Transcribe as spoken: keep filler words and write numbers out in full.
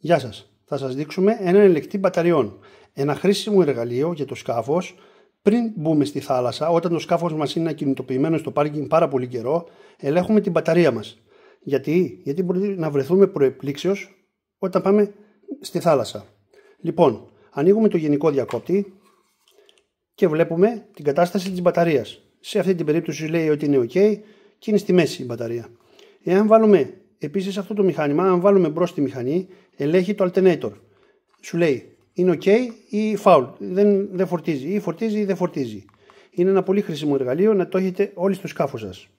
Γεια σας. Θα σας δείξουμε έναν ελεκτή μπαταριών. Ένα χρήσιμο εργαλείο για το σκάφος πριν μπούμε στη θάλασσα, όταν το σκάφος μας είναι ακινητοποιημένο στο πάρκινγκ πάρα πολύ καιρό, ελέγχουμε την μπαταρία μας. Γιατί, Γιατί μπορεί να βρεθούμε προεπλήξεως όταν πάμε στη θάλασσα. Λοιπόν, ανοίγουμε το γενικό διακόπτη και βλέπουμε την κατάσταση της μπαταρίας. Σε αυτή την περίπτωση λέει ότι είναι OK και είναι στη μέση η μπαταρία. Εάν βάλουμε επίσης αυτό το μηχάνημα, αν βάλουμε μπρος τη μηχανή, ελέγχει το alternator. Σου λέει είναι OK ή foul, δεν, δεν φορτίζει, ή φορτίζει ή δεν φορτίζει. Είναι ένα πολύ χρήσιμο εργαλείο να το έχετε όλοι στο σκάφο σας.